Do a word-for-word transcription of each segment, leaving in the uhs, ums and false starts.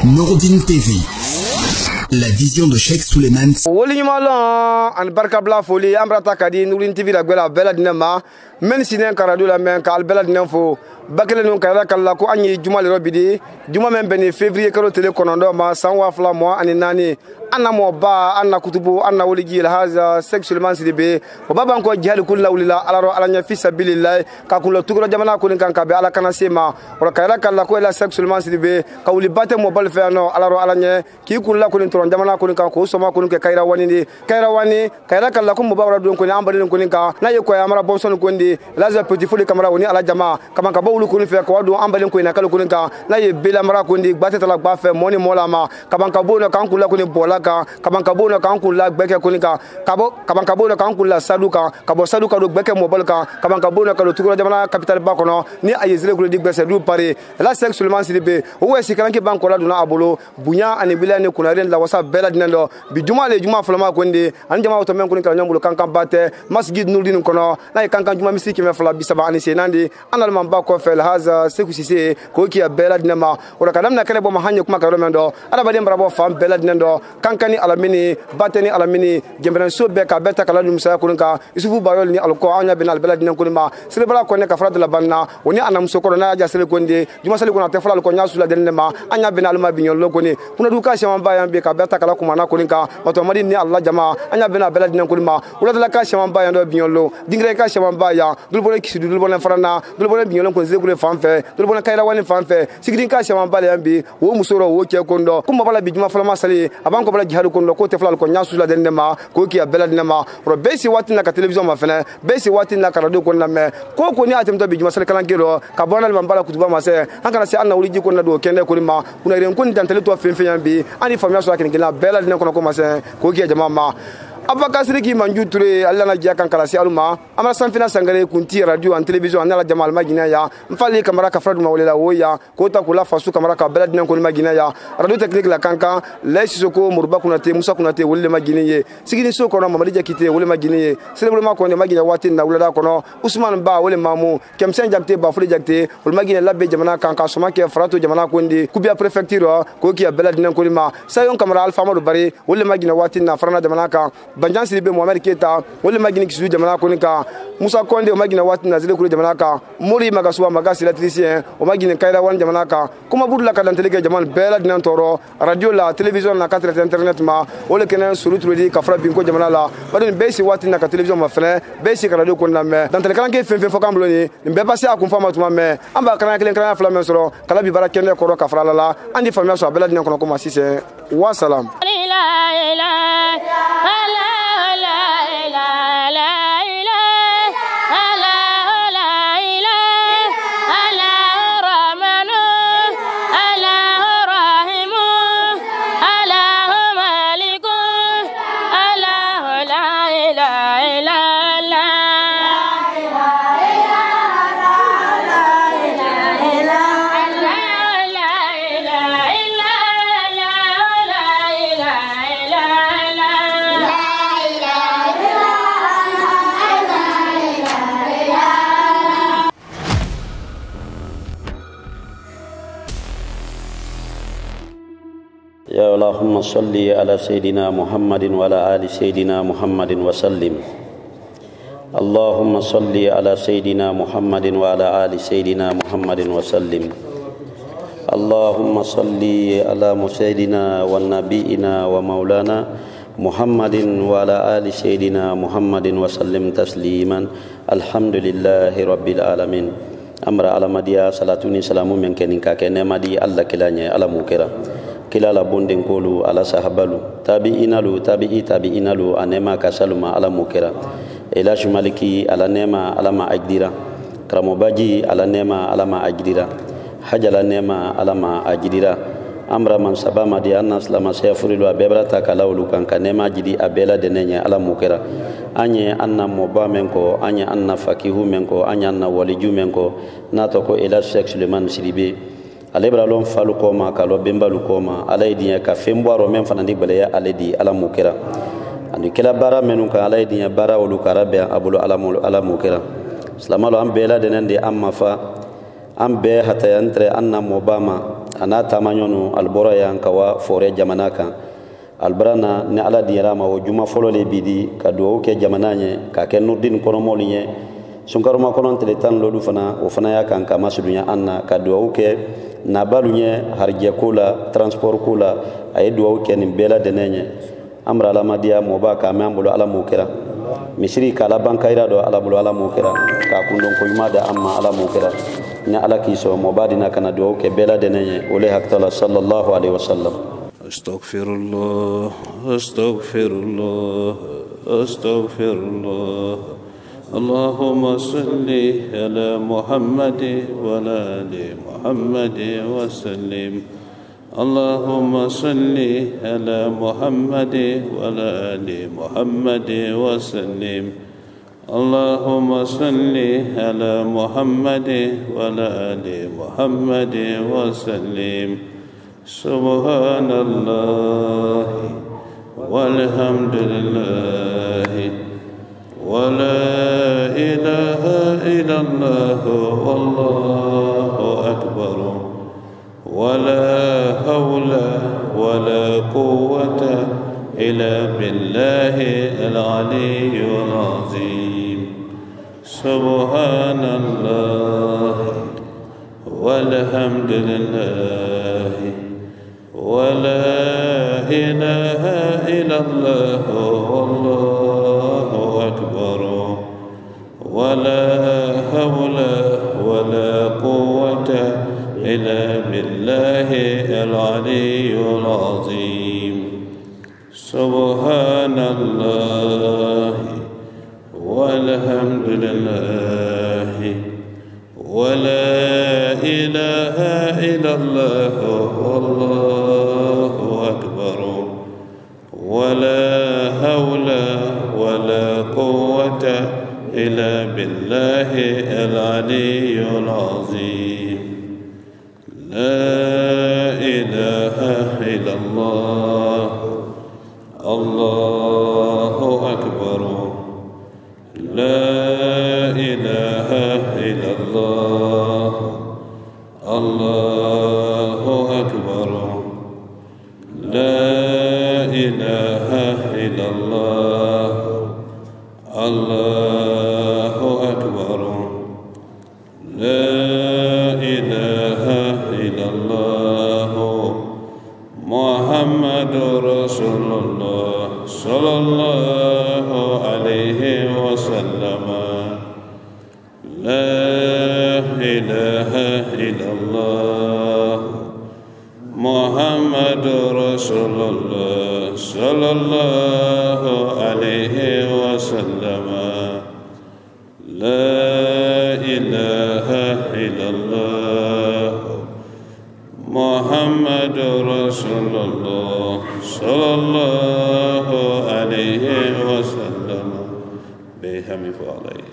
Nourdine T V, la vision de Cheikh Souleymane. Woli malan an barka bla foli amrata kadi Nourdine T V la gwela bela dinema men sinen karadu la men kal bela dinefo bakele non kala kala ko anyi juma le robidi juma men beni février karo tele konondo ma sanwa fla mois ani nani anna mo ba anna kutubu anna woligi la haza sexuellement sidibe o baba ko jihad kullu wulila alaro alanya fi sabilillah ka kullu tugro jamana ko kan ka be ala kana sema o kala kala ko la sexuellement sidibe ka wuli bate mo bal fe no alaro alanya ki kullu ko tron jamana ko kan ko soma ko ke kayra wani ni kayra wani kayra kala ko mo babra don ko ni ambali ko ni ka na ye ko amara bonson ko ndi la petit fuli camera woni ala jama kama ka bawlu ko ni fe ko do ambali ko ni kala ko ni ka na ye bela mara ko ndi gbate tala gba fe moni molama kama ka bo no kan kullu ko ni bola kabanka bona kan kula gbeke konika kabo kabanka bona kan kula saduka kabo saduka do gbeke mo bolka kabanka bona ka do tukura jamana capital bakono ni ayezele ko di gbese du pare la sexuellement sidibe o wesi kan ke banko la duna abolo bunya ani bilane kuna ren la wasa bela dinando bi juma le juma flama ko ndi an jama to men ko kan nyambulo kan kan bate masjid Nourdine kono na kan kan juma misiki me fala bisaba ani senandi anal man ba ko fel haza sekusise ko ki bela dinama o kadam na kale bo ma hanye kuma ka romendo ada badem brabo fam bela dinando kankani alamini bateni alamini jembran sobe ka beta kala dum sa kunka isufu bayol ni alko anya bin albelad nan kunima selebala ko ne ka frad la banna woni anam sokoro na ja sele konde juma sele kuna te fala ko nya sula denema anya bin alma binyon lo koni kuna du ka shama bayan be ka beta kala kuma na kuninka wato madi ni allah jama anya bin albelad nan kunima wala la ka shama bayan do binyon lo dingre ka shama bayan dul bole kisidu dul bole farana dul bole binyon ko zebule fanfe dul bole kayra wani fanfe sigidin ka shama bayan bi wo musoro wo ke kondo kuma bala bi juma fala masali aban ko bala jihadu kondo ko te fala ko nyasu la denema ko ki abela denema ro besi wati na ka television ma fene besi wati na ka radio ko na me ko ko ni atem to bi juma sele kala ngiro ka bonal man bala kutuba ma se an kana se anna wuli ji ko na do kende ko ma kuna ren ko ni tan tele to fen fen yambi ani famia so akin gila bela denema ko ma se ko ki jama ma Abaka Siriki Manju Touré alla na jia kan kala si aluma amara sanfina sangare kunti radio en télévision anala jamal magina ya mfali kamera ka fradu mawlela woya ko ta kula fasu kamera ka belad nan ko magina ya radio technique la kankan lesi soko murba kuna te musa kuna te wolle magina ye sigini soko na mamadi jakite wolle magina ye celebre ma ko ne magina watin na wula kono Usman Ba wolle mamu kemsen jakte ba fuli jakte wolle magina labbe jamana kanka soma ke frato jamana ko ndi kubia prefecture ko ki belad nan ko ma sayon kamera alfa madu bari wolle magina watin na frana jamana ka Banjan Sidibe Mohamed Keita wole magini kisu jamana ko nika Musa Konde o magina wati na zile kule jamana ka Mori Magasuwa magasi électricien o magini kaira wan jamana ka kuma budula ka danteleke jaman bela dinan toro radio la télévision na quatre internet ma wole kenen suru trudi ka fra binko jamana la badon besi wati na ka télévision ma fene besi ka radio ko na me danteleke kan ke fen fen fo kambloni mbe passé akun fama tuma me amba kana kelen kana fla men soro kala bi bara kenne ko ro ka fra la la andi famia so bela dinan ko ko ma sise wa salam Ya Allahumma salli ala Sayyidina Muhammadin wa ala ali Sayyidina Muhammadin wa sallim. Allahumma salli ala Sayyidina Muhammadin wa ala ali Sayyidina Muhammadin wa sallim. Allahumma salli ala Sayyidina wa nabiina wa maulana Muhammadin wa ala ali Sayyidina Muhammadin wa sallim tasliman. Alhamdulillahi rabbil alamin. Amra ala madiya salatuni salamu men kenin ka kene madi Allah kilanya ala mukira kila la bonden kolu ala sahabalu tabi'ina lu tabi'i tabi'ina lu anema kasaluma ala mukira ila shumaliki ala nema ala ma ajdira kramobaji ala nema ala ma ajdira hajala nema ala ma ajdira amra man sabama di anna salama sayfurilu abebra takalawlu kan kanema jidi abela denenya ala mukira anye anna moba menko anye anna fakihu menko anye anna waliju menko natoko ila sexuellement sidibe alebra lon falu koma kalo bembalu koma alaydiya ka fembwaro men fanandi baleya aledi ala mukira andi kila bara menun ka alaydiya bara wolu karabe abulu ala mulu ala mukira slamalo am bela denende amma fa am be hata yantre anna mobama ana tamanyonu albora yan kawa fore jamana kan albrana ne ala diyarama o juma folo le bidi ka do ke jamana nye ka ken nurdin kono molinye sunkaro ma kono tele tan lolu fana o fana ya kan kama sudunya anna ka do ke na balunye harje kula transport kula ay do ke ni bela denenye amra ala madia moba ka mambulo ala mukira misri kala bankaira do ala bulo ala mukira ka kundon ko yumada amma ala mukira ni ala kiso mobadina kana do ke bela denenye ole haktala sallallahu alaihi wasallam. Astaghfirullah, astaghfirullah, astaghfirullah. Allahumma salli ala Muhammad wa ala ali Muhammad wa sallim. Allahumma salli ala Muhammad wa ala ali Muhammad wa sallim. Allahumma salli ala Muhammad wa ala ali Muhammad wa sallim. Subhanallah walhamdulillah wa la ilaha illallah wallahu akbar wa la hawla wa la quwwata illa billahi al-aliyyil azim. Subhanallah walhamdulillah ولا إله إلا الله والله أكبر ولا حول ولا قوة إلا بالله العلي العظيم. سبحان الله والحمد لله ولا إله إلا الله والله أكبر ولا حول ولا قوة إلا بالله العلي العظيم. لا إله إلا الله الله أكبر لا إله إلا الله الله أكبر لا إله إلا الله الله أكبر لا إله إلا الله محمد رسول الله صلى الله عليه وسلم. لا إله إلا الله محمد رسول الله صلى الله عليه وسلم. لا إله إلا الله محمد رسول الله صلى الله عليه وسلم. بهم فعليه.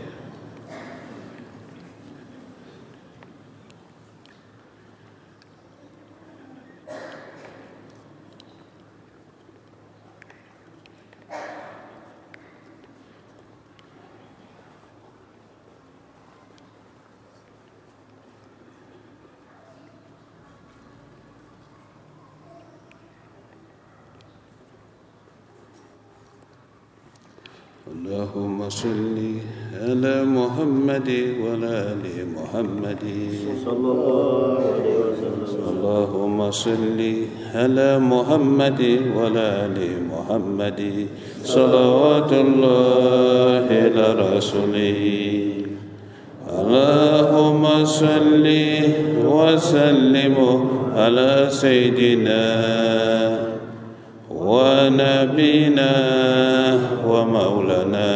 اللهم صل على محمد وعلى آل محمد صلى الله عليه وسلم. اللهم صل على محمد وعلى آل محمد صلوات الله على رسوله. اللهم صل وسلم على سيدنا ونبينا ومولانا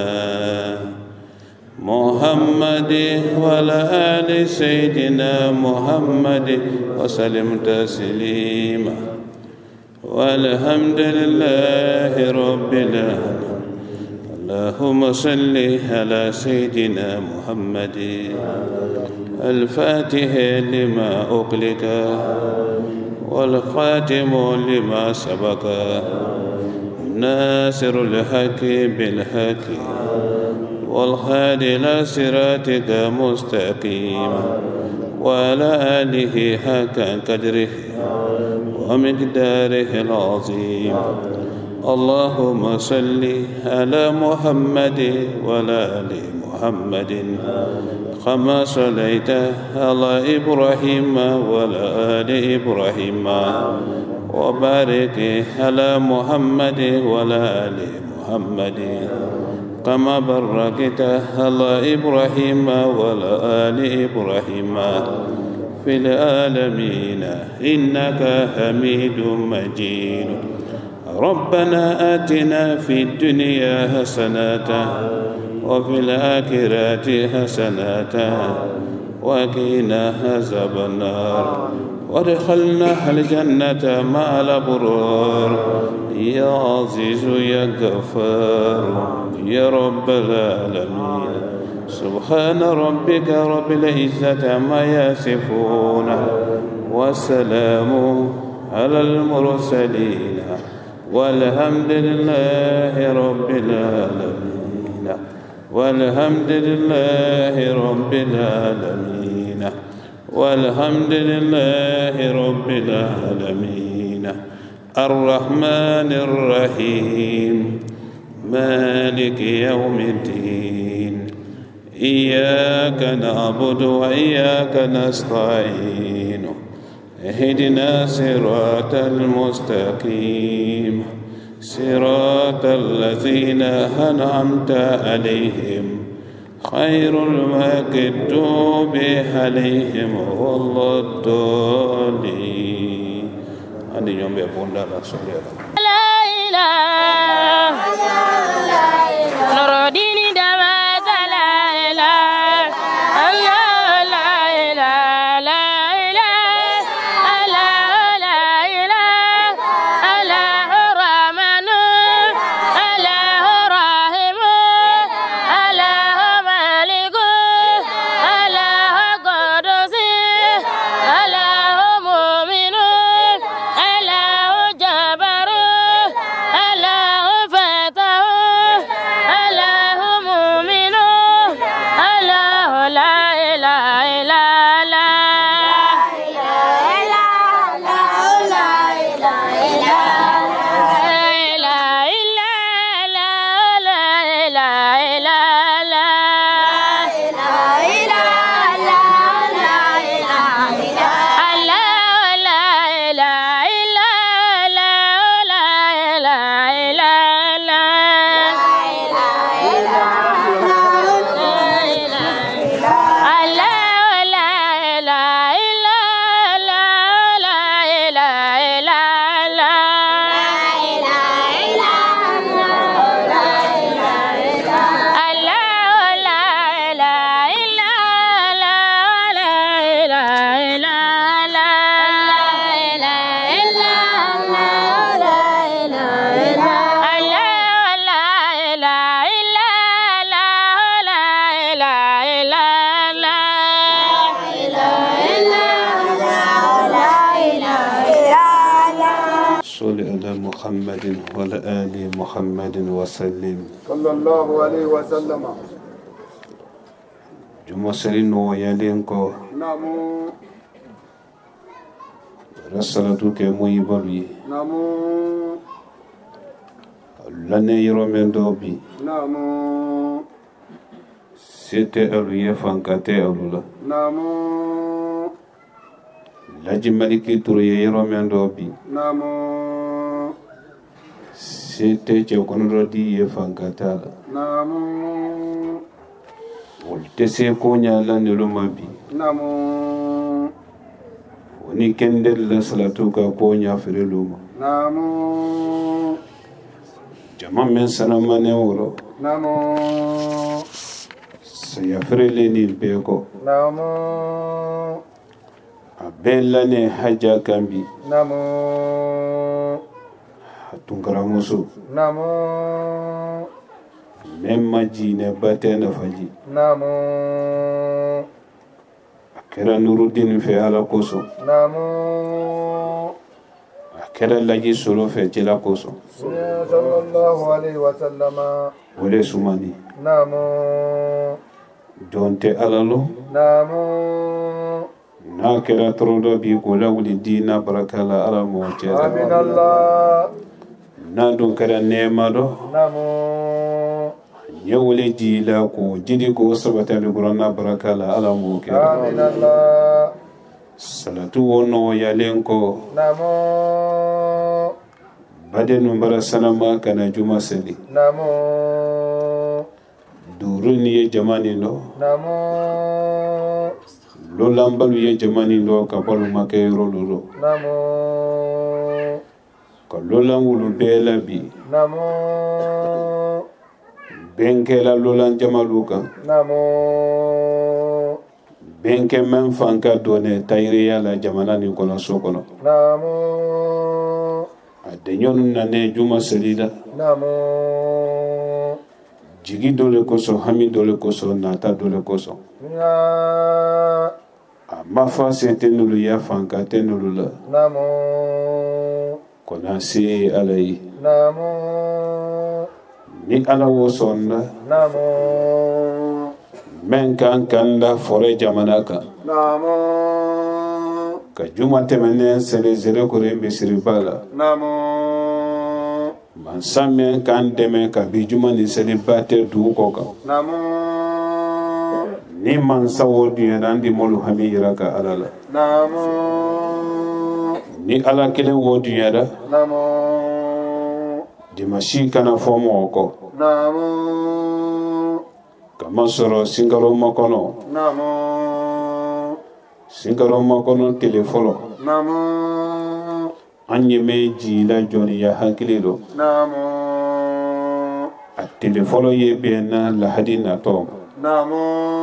محمد وعلى آل سيدنا محمد وسلم تسليما والحمد لله رب العالمين. اللهم صل على سيدنا محمد الفاتح لما أغلق والخاتم لما سبق ناصر الحق بالحق والهادي إلى صراطك مستقيم وعلى آله حق قدره ومقداره العظيم. اللهم صل على محمد وعلى آل محمد كما صليت على إبراهيم وعلى آل إبراهيم وبارك على محمد وعلى آل محمد كما باركت على إبراهيم وعلى آل إبراهيم في العالمين إنك حميد مجيد. ربنا آتنا في الدنيا حسنة وفي الآخرة حسنة وقنا عذاب النار وادخلنا الجنة مع الأبرار يا عزيز يا غفار يا رب العالمين. سبحان ربك رب العزة عما يصفون والسلام على المرسلين والحمد لله رب العالمين والحمد لله رب العالمين والحمد لله رب العالمين. الرحمن الرحيم مالك يوم الدين إياك نعبد وإياك نستعين اهدنا صراط المستقيم صراط الذين أنعمت عليهم خير المغضوب عليهم ولا الضالين. أني يوم يبون لا لا إله نور ديني دما لا إله الله لا إله لا إله الله لا إله الله الرحمن الله الرحيم الله مالك الله قدوس الله مؤمن الله جبار الله فتح الله مؤمن الله لا إله إلا محمد وعلى آل محمد وسلم صلى الله عليه وسلم. جمع سرين ويالينكو نامو رسالتك ميبابي نامو لن يرمن دوبي نامو سيتي أولي فانكاتي أولا نامو لاجي مالكي توري يرمن دوبي نامو سيتي جوكونو دي فانكاتالا نامو ولتسي كونيا لن يلومابي نامو وني كندل صلاتوكا كونيا فريلوما نامو جمع من سلاماني ورو نامو سيفريليني بيكو نامو أبلاني حاجة كامبي نامو تنكراموسو نامو مما جينا باتنا فجي نامو أكرا نور الدين في على كوسو نامو أكرا لاجي سولو في جلا كوسو صلى الله عليه وسلم ولي سماني نامو دونتي ألالو نامو na kera torodo bi ko lawli dina barakala ala mo ceda amin Allah na dun kera nema do namo yawle di la ko jidi ko sabata bi qur'ana barakala ala mo kera amin Allah salatu wono yalen ko namo badenu bara sanama kana juma seli namo duru ni ye jamani no namo lolambalu ye jamani do ka balu make rololo namo ko lolan wulu bela bi namo benkela lolan jamalu kan namo benke men fanka done tayriya la jamana ni kono sokono namo adenyon nane juma selida namo jigi dole koso hami dole koso nata dole koso ya amafa setenulu ya fanka tenulu la namo kona si alai namo ni ala wo sonna namo men kan kanda fore jamana kan namo ka juma temene sere zere kore misiri bala namo man samen kan deme ka bi juma ni sere bate du ko ka namo ni man sawo diya nandi molu hami yiraka alala namo ni ala kelen wo diya da namo dimashi kana fomo ko namo kama soro singaro makono namo singaro makono telefolo namo anye me jila joni ya hankiliro namo a telefolo ye bena lahadina to namo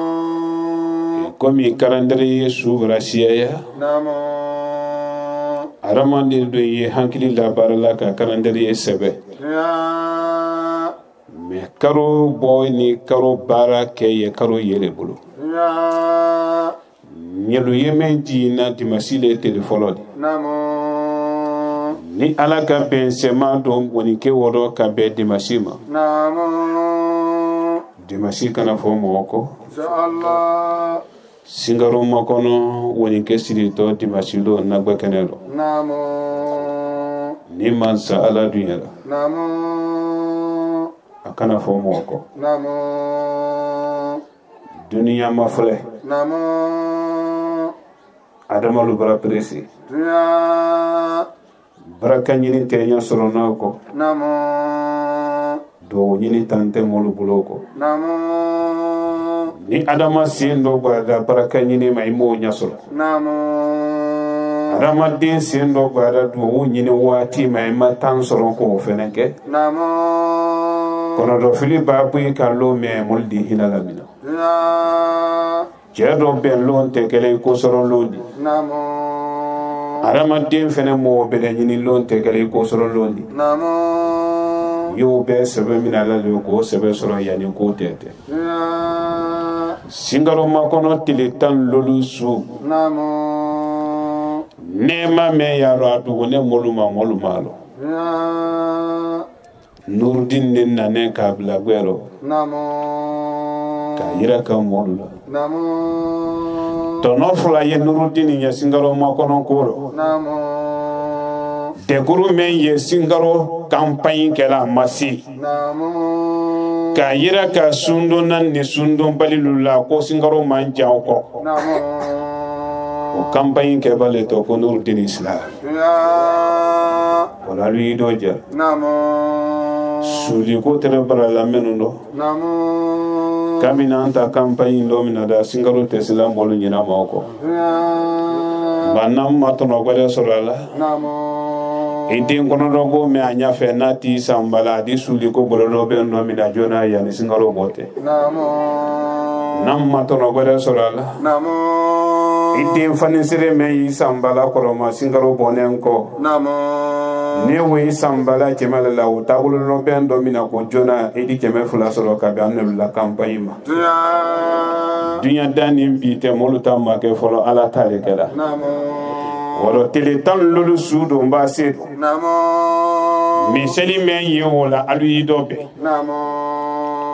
komi karandere ye subra siya namo aramandi do ye hankili la barala ka karandere ye sebe ya me karo boy ni karo bara ke ye karo yele bulu ya nyelu ye me jina dimasile telefolo namo ni ala ka ben sema do woni ke wodo ka be dimashima namo dimashi kana fo moko inshallah singaro makono woni ke sirito dimashilo nagba kenelo namo ni mansa ala dunya namo akana fo moko namo dunya mafle namo adama lu bara presi ya baraka nyini tenya sorona ko namo do nyini tante molu buloko namo ni adama sindo gwada baraka nyini mai mo nyasoro namo adama din sindo gwada do nyini wati mai matan soron ko fenenke namo kono do fili babu kallo me muldi hilala mina ya jedo ben lon te kele ko soron lodi namo adama din fene mo be nyini lon te kele ko soron lodi namo yo be sebe mina la le ko sebe soron yani ko tete ya singaro makono tilitan lolu su namo nema me yaro adu ne moluma moluma lo ya nurdin nin nane kabla gwero namo ka yira ka molula namo to no fula ye nurdin ya singaro makono koro namo de guru men ye singaro campagne kela masi namo ka yira ka sundo nan ni sundo balilula ko singaro manja ko namo o campagne ke bale to ko nurdin islam ya wala lui doja namo suli ko tere bara la menundo namo kamina anta campagne do mina da singaro tesla molu nyina mako ya banam matono gwada sorala namo idin kono do go me anya fe nati sambala di suli ko bolo be no mina jona ya ni singaro bote namo nam matono gwada sorala namo idin fani sire me yi sambala ko ma singaro bonen ko namo ne we sambala kemala la o tabulo no be ndo mina ko jona edi keme fula soro ka be anne la campagne ma ya dunya dani bi te molu tamma ke folo ala tale kala namo wala tele tan lolu sudo mba se namo mi seli men yi wala alu yi dobe namo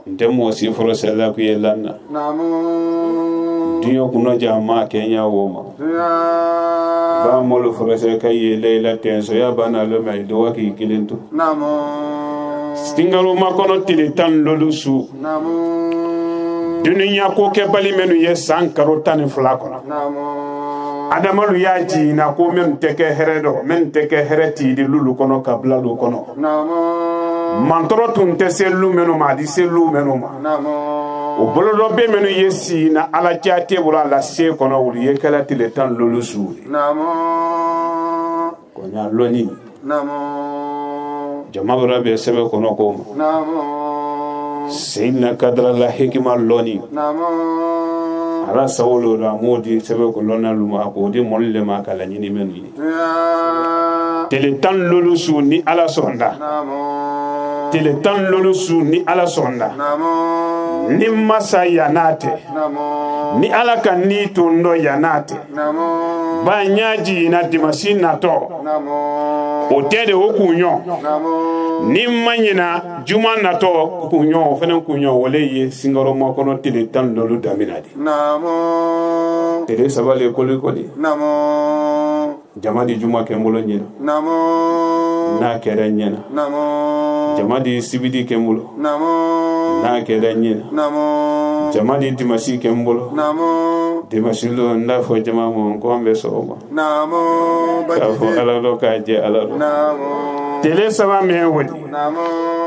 Ndemo si forose la ku yelanna. Namo. Dunya kuno jama Kenya woma. Dunya. Ba molo forose ka ye leila tenso ya bana lo mai do waki kilintu. Namo. Stingalo makono tile tan lolusu. Namo. Dunya ko ke bali menu ye sankaro tan flakono. Namo. Adamalu ya ji na ko men teke heredo men teke hereti di lulu kono kabla lu kono. Namo. Mantoro tun te selu menu ma di selu menu ma. Namo. O bolo do be menu yesi na ala jate bula la se kono wuli ye kala tile tan lolu su. Namo. Ko nya loni. Namo. Jama be sebe kono ko. Namo. Seyna kadra la hikima loni. Namo. Ala sawolo ra modi sebe ko lona luma ko di molle ma kala nyini menu yi. Tele tan lolu su ni ala sonda. Namo. Tele tan lolu su ni ala sonda. Namo. Ni masa yanate. Namo. Ni ala kan ni tundo yanate. Namo. Ba nyaji na dimasi na to. Namo. O tede o kunyo. Namo. Ni manyina juma na to kunyo fene kunyo wole ye singaro makono tele tan lolu daminadi. Namo. Tele sabale koli koli. Namo. Jamadi juma kembolo nyina. Namo. Na kere nyina. Namo. Jamadi sibidi kembolo. Namo. Na kere nyina. Namo. Jamadi dimasi kembolo. Namo. Dimasi lo ndafo jama mo ko ambe soma. Namo. Ka fo ala lo ka je ala lo. Namo. Tele sama me wodi. Namo.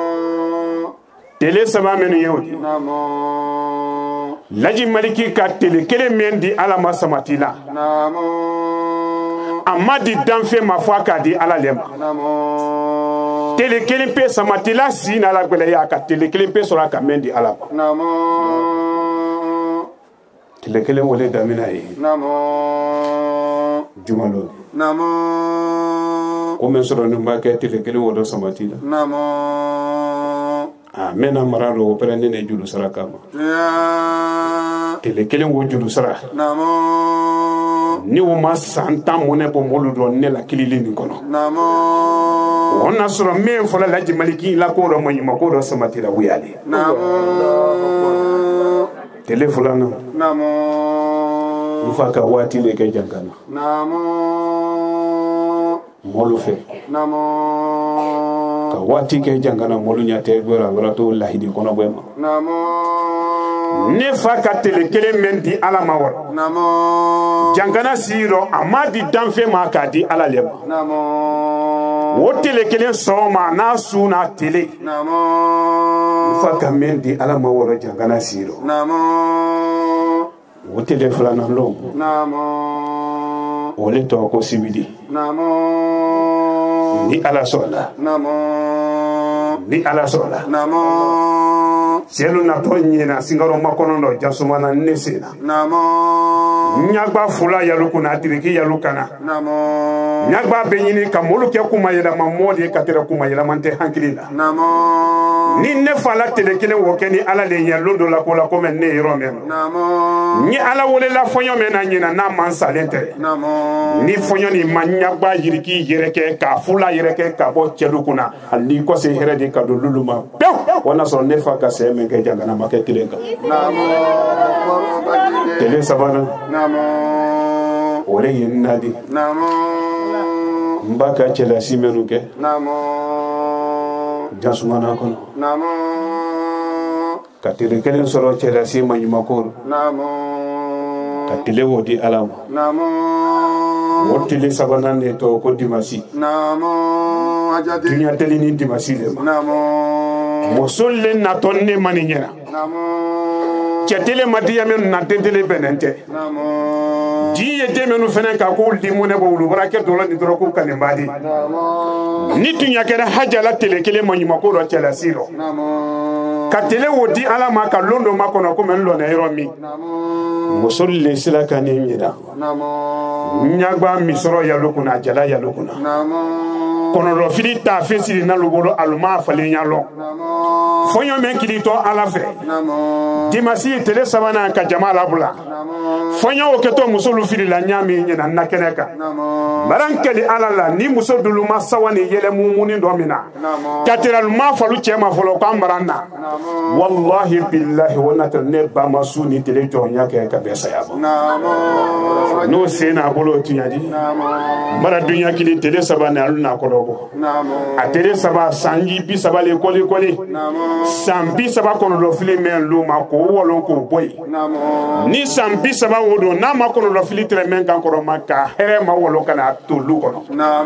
Tele sama me no yodi. Namo. Laji maliki ka tele kele mendi ala masamatila. Namo. Amadi danfe mafaka di ala lema. Namo. Tele kele pe samatila sina la gwele ya ka tele kele pe sora ka mendi ala. Namo. Tele kele wole damina yi. Namo. Jumalo. Namo. Ko men soro no mbake tele kele wodo samatila. Namo. Ah mena maralo operande ne julu saraka ma. Ya. Tele kele wo julu sara. Namo. Ni wo ma santa mone po moludo ne la kilili ni kono. Namo. Ona soro men fola laji maliki la ko ro mo yima ko ro samatila wiyali. Namo. Tele fulana. Namo. Mufaka wati le ke jangana. Namo. Molu fe. Namo. Ka wati ke jangana molu nyate gora gora to lahidi kono bema. Namo. Ne fa ka tele kele mendi ala mawar. Namo. Jangana siro amadi danfe ma ka di ala leba. Namo. O tele kele soma na suna tele. Namo. Fa ka mendi ala mawar jangana siro. Namo. O tele fulana lo. Namo. Ole to ko sibidi. Namo. Ni ala sola. Namo. Ni ala sola. Namo. Selu na to nyina singaro makono no jasumana nesena. Namo. Nyagba fula yaluku na diriki yalukana. Namo. Nyagba benyini kamolu ke kuma yela mamodi katera kuma yela mante hankilina. Namo. Ni ne fala tele kele woke ni ala le yalondo la kola ko men ne yoro men. Namo. Ni ala wole la fonyo men na nyina na man salente. Namo. Ni fonyo ni manyagba yiriki yereke ka fula yereke ka bo chelukuna ali ko se heredi ka do luluma. Wana so ne fa ka se men ke jangana maketile ka. Namo. Tele sabana. Namo. Ole yinadi. Namo. Mbaka chela simenuke. Namo. Jasumana kono. Namo. Katile kelen soro chela sima nyumakoro. Namo. Katile wodi alam. Namo. Wotile sabana ne to ko dimasi. Namo. Ajadi. Dunya tele ni dimasi le ma. Namo. Mosolle na tonne maninyera. Namo. Chetele madiya men na tentele benente. Namo. Ji yete menu fene ka ko limone bo lu barake dolo ni doro ko kanembadi. Namo. Ni tunya kera hajala tele kele manyumakoro chela siro. Namo. Katile wodi ala ma ka londo makono ko men lo na yoro mi. Namo. Mosolle sila kanimira. nyagba misoro yalokuna jala yalokuna kono fili ta fesiri na lugolo aluma fale nyalo fonyo men kilito ala fe dimasi tele sabana ka jamala bula fonyo o keto musolu fili la nyami nyina nakeneka barankeli ala la ni muso duluma sawani yele mumuni domina katira ma falu chema folo ko ambarana wallahi billahi wonata ne ba masuni tele to nyake ka besa yabo no sena bolo tinyadi mara dunya kili tele sabana aluna ko dogo a tele saba sanji bi saba le koli koli sambi saba kono do fili men luma ko wolon ko boy ni sambi saba wodo na ma kono do fili tre men kan ko maka here ma wolo kana to lu kono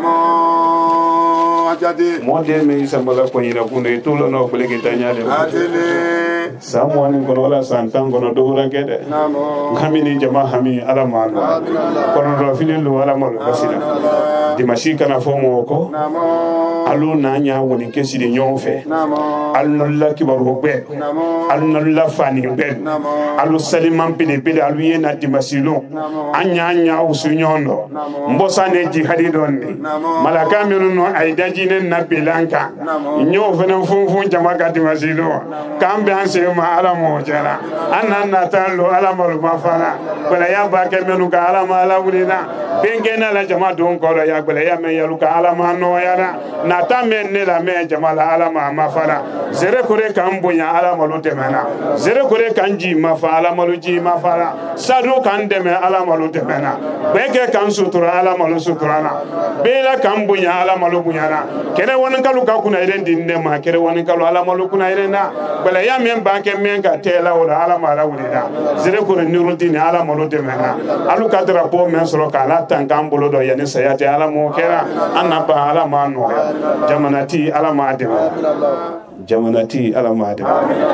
namo ajade mo de me sambala ko yira kunde to lo no ko le kitanya de adele samwani kono wala santan kono do rangede namo hamini jama hami ala ma kono do fili lu wala mo basira dimashi kana fomo ko alu nanya woni kesi de nyonfe alu la kibaru be alu la fani be alu saliman pele pele alu yena dimasilo anya anya usunyondo mbosa ne jihadi donni malaka miruno aidaji ne nabilanka nyo fena funfun jama ka dimasilo kambe anse ma ala mo jara anana talo ala malu mafara bala ya ba ke menu ka ala ma ala wulina bengena la jama don ko ya bala ya me yalu ka ala ma no yara na ta men ne la me jama la ala ma mafara zere kore kan bonya ala malu temena zere kore kan ji mafa ala malu ji mafara sadu kan deme ala malu temena beke kan sutura ala malu suturana bela kan bonya ala malu bunyana kene wonan kalu ka kuna iren dinne ma kere wonan kalu ala malu kuna iren na bala ya men banke men ka tela wala ala mala wulida zere kore nurudini ala malu temena alu kadra po men soro kala tan kan bolo do yani sayate ala mo kera anaba ala ma no jamanati ala ma de jamanati ala ma de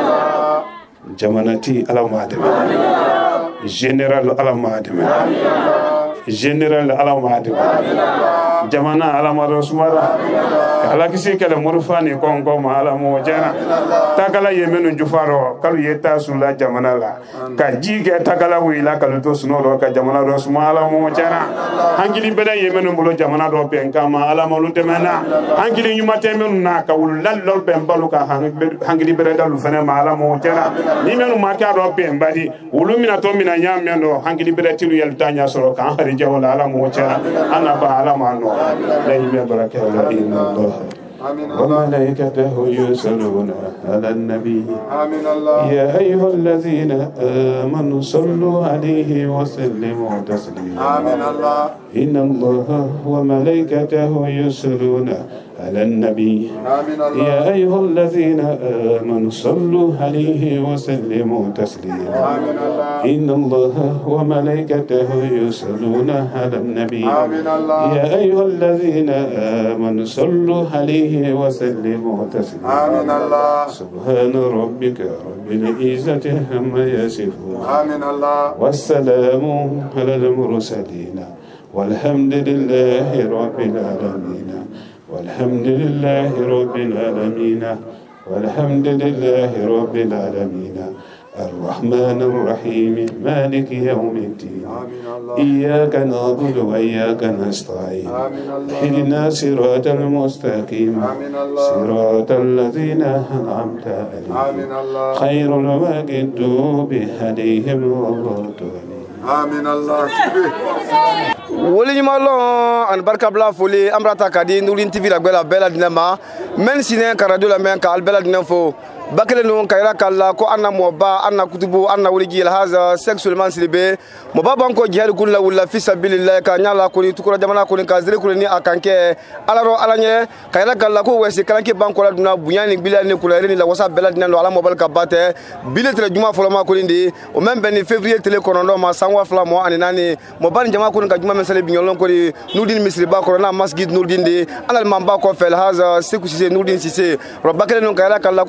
jamanati ala ma de general ala ma de general ala ma de jamana ala ma sumara ala kisi kala murfani kon ko ma ala mo jana takala yemenu jufaro kalu yeta sula jamana la ka jige takala wila kalu to suno ro ka jamana ro suma ala mo jana hangili beda yemenu bulo jamana do ben kama ala mo lu temena hangili nyuma temenu na ka wulal lol ben balu ka hangili beda dalu fene ma ala mo jana ni menu ma ka do ben badi wulumina to mina nyam meno hangili beda tilu yel tanya soro ka hari jawala ala mo jana ana ba ala ma no la yime baraka la inna allah وملائكته يصلون على النبي يا أيها الذين آمنوا صلوا عليه وسلموا تسليما إن الله وملائكته يصلون على النبي يا أيها الذين آمنوا صلوا عليه وسلموا تسليما إن الله وملائكته يصلون على النبي يا أيها الذين آمنوا صلوا عليه وسلموا تسليما سبحان ربك رب العزة عما يصفون والسلام على المرسلين والحمد لله رب العالمين والحمد لله رب العالمين والحمد لله رب العالمين الرحمن الرحيم مالك يوم الدين إياك نعبد وإياك نستعين اهدنا الصراط المستقيم صراط الذين أنعمت عليهم خير المغضوب عليهم ولا الضالين آمين الله woli malon an barka bla foli amrata kadi nulin tv la bela bela dinama men sinen karadu la men ka al bela dinfo bakele non kayra kala ko anna moba anna kutubu anna wuli gil haza sexuellement silbe moba banko jihad kulla wala fi sabilillah ka nyala ko ni tukura jamana ko ni ka zire ko ni akanke alaro alanye kayra kala ko wesi kalanke banko la duna bunyani bila ni kula ni la wasa bela dinando ala mobile ka bate biletre juma foloma ko ndi o même ben février télé konondo ma sangwa flamo anani moban jama ko ni ka juma mesale bignolon ko ni nudin misri ba ko na masjid nurdin de alal mamba ko fel haza seku sise nurdin sise ro bakele non kayra kala ko kutuba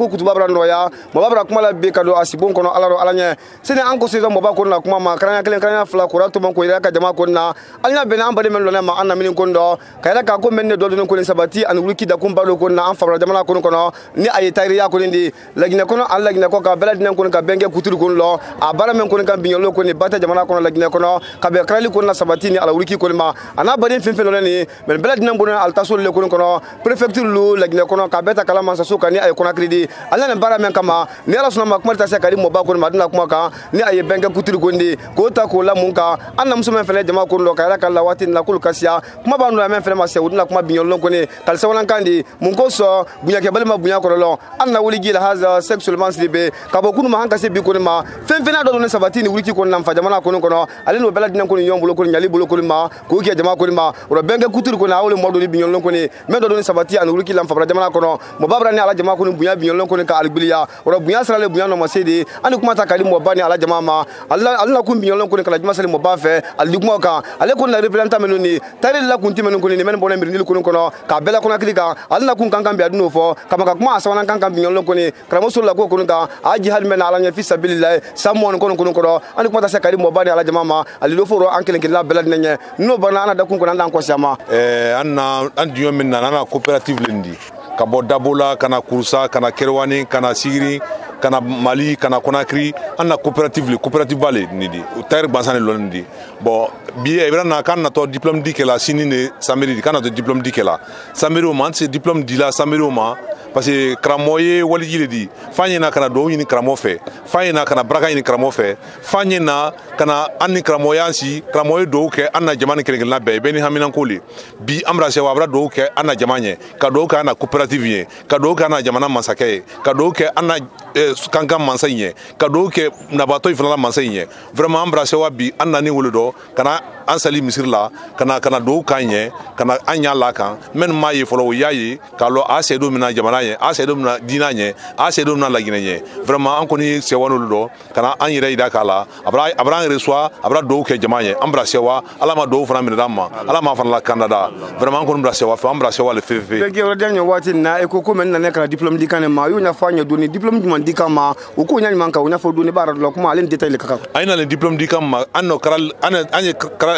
bara noya mo bara kuma la be kado asibon kono alaro alanye sene anko sizo mo ba ko na kuma ma karanya kelen karanya fla ko rato man ko ira ka jama ko na alnya be na ambade men lo na ma anna min kondo kayra ka ko men ne do do ko sabati an wulki da kum balo ko na an fabra jama ko kono ni ay tayri ya ko ndi lagina kono an lagina ko ka belad nan ko ka benge kutur ko lo a bara men ko ka binyolo ko ni bata jama ko lagina kono ka be krali ko na sabati ni ala wulki ko ma ana bade fin fin lo ni men belad nan bono al tasul le ko kono prefecture lu lagina kono ka beta kala man sa suka ni ay ko na kredi alnya bara men kama ni ala suna ma kuma ta se kali mo ba ko ma dina kuma ka ni ay benge kutur ko ndi ko ta ko la mun ka anna musumen fele jama ko lo kayra kala watin la kul kasiya kuma ba no men fele ma se wudna kuma binyolo ko ni kal sawalan kandi mun ko so bunya ke balma bunya ko lo anna wuli gila haza sexuellement libe ka bo kunu ma hanka se bi ko ma fen fena do no sabati ni wuli ko nam fa jamana ko ko ale no belad nan ko yombulo ko nyali bulo ko ma ko ke jama ko ma ro benga kutur ko na awle modo ni binyolo ko ni men do no sabati an wuli lam fa jamana ko no mo babra ni ala jama ko bunya binyolo ko ka albiliya ro bunya sala bunya no masedi an kuma ta kali mo bani ala jama ma allah allah ko binyolo ko kala jama sala mo ba fe ali kuma ka ale ko na representant men ni tare la kunti men ko ni men bona mirni ko ko ka bela ko na klika alna kun kan kan bi aduno fo kama ka kuma asawana kan kan bi nyolo ko ni kramo sulla ko ko ka aji hal men ala nya fi sabilillah samon ko ko ko ani kuma ta se kali mo bani ala jama ma ali do foro an kelen kila bela nenye no bana ana da kun ko nan ko sama eh anna an diyo men na na cooperative lendi ka bo dabola kana kursa kana kerwani kana sigiri kana Mali kana Conakry anna coopérative le coopérative balé nidi tayr bansane londi bon bi e brana kan na to diplôme di kela sinine samedi kan na to diplôme di kela samedi o man c'est diplôme di la samedi o ma parce que kramoye wali jile di fanyena kana do yini kramo fe fanyena kana braka yini kramo fe fanyena kana anni kramoyansi kramoye do ke anna jamane kelen na be beni haminan koli bi amra se wabra do ke anna jamanye ka do ka na coopérative ye ka do ka na jamana masake ka do ke anna kankan mansanye ka do ke nabato ifala mansanye vraiment amra se wabi anna ni wuludo kana ansali misirla kana kana do kanye kana anya la kan men maye folo yayi ka lo ase do mina jamana ye ase do mina dina ye ase do mina lagine ye vraiment an koni se wonu do kana an yire ida kala abra abra reswa abra do ke jamaye ambra sewa ala ma do fana mina dama ala ma fana la canada vraiment kon ambra sewa fa ambra sewa le fefe be ke dernier wati na e ko ko men na ne kala diplôme di kan ma yu na fanya do ni diplôme di man di kan ma o ko nyani man ka o na fo do ni bara do kuma alen detail ka ayna le diplôme di kan ma anno karal an an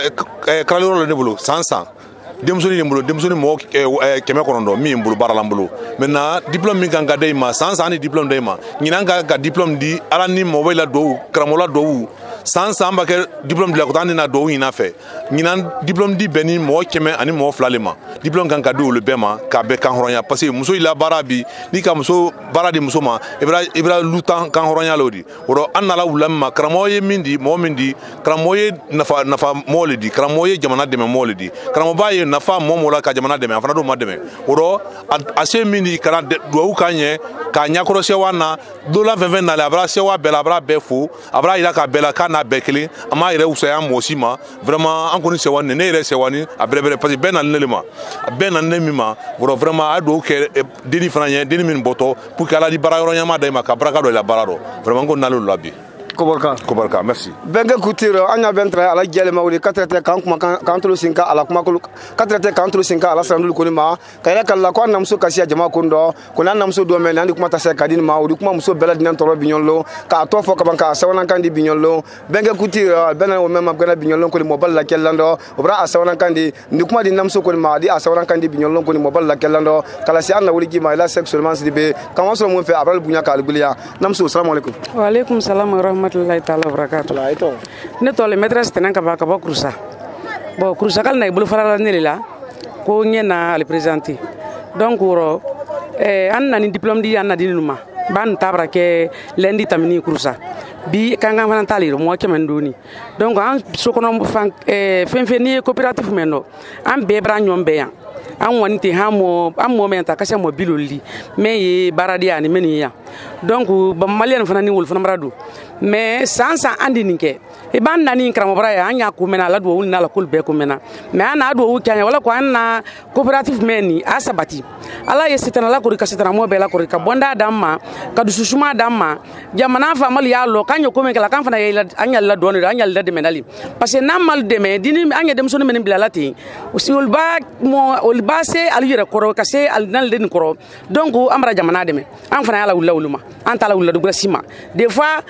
kraloro le bulu sansa demsoni ni bulu demsoni mo keme konondo mi bulu barala bulu maintenant diplôme mi ganga dey ma sansa ani diplôme dey ma nyinanga ga diplôme di ala ni mo wela do kramola do sansa amba ke diplôme de la kotani na do ina fe nyinan diplôme di beni mo keme ani mo flalema diplôme ganga do le bema ka be kan horonya parce que muso ila barabi ni ka muso baradi muso ma ibra ibra lutan kan horonya lodi woro annala ulamma kramoye mindi mo mindi kramoye nafa nafa molidi kramoye jamana de molidi kramo baye nafa momola ka jamana de me afana do mademe woro ase mindi kala do kanye ka nyakoro sewana dola vingt na la bra sewa bela bra befu abra ila ka bela kana bekeli ama ire usaya mosima vraiment an koni sewani ne ire sewani abrebere parce que ben nan lelema ben nan nemima woro vraiment ado ke deni franye deni min boto pour que ala di bararo nyama dayma ka braka do la bararo vraiment ko nalu labi Kobarka Kobarka merci benga kutiro anya bentra ala jele mawli katrete kan kuma kan tulu sinka ala kuma ko katrete kan tulu sinka ala sandul ko ma kayra kala ko namso kasiya jama ko ndo ko nan namso do men andi kuma ta se kadin ma odi kuma muso belad nan toro binyollo ka to fo ka banka sawana kan di binyollo benga kutiro bena o mema gana binyollo ko mo balla kellando obra asawana kan di ndi kuma di namso ko ma di asawana kan di binyollo ko mo balla kellando kala si anna wuli gi ma ila sexuellement sibe kan waso mo fe abral bunya ka albuliya namso assalamu alaikum wa alaikum salam wa rahmatullahi ta'ala wa barakatuh ne to le maîtresse tenan ka ba ka ba krusa bo krusa kal nay bulu fara ne la ko nyena le présenter donc woro eh anna ni diplôme di anna dinuma ban tabra ke lendi tamini krusa bi kanga fan tali mo kemen doni donc an sokono fan eh fen feni coopérative menno an be bra nyombe yan an wonti ha mo am mo menta kase mo biloli me yi baradi ani meni ya donc ba malien fana ni wol fana maradu mais sansa andi ninke e ban nani kramo braya anya ku mena la do wul na la kul be ku mena mais ana do wu kanya wala ko anna coopérative meni asabati ala yesitana la ko rikasitana mo be la ko rikabonda damma kadu susuma damma jamana fa mal ya lo kanyo ko men kala kan fana yela anya la do anya la de menali parce que namal de me dini anya dem sonu men bilalati usul ba mo ol base al yere koro kase al nal den koro donc amra jamana de me an fana ala wulawul ma an tala wula dugura sima des fois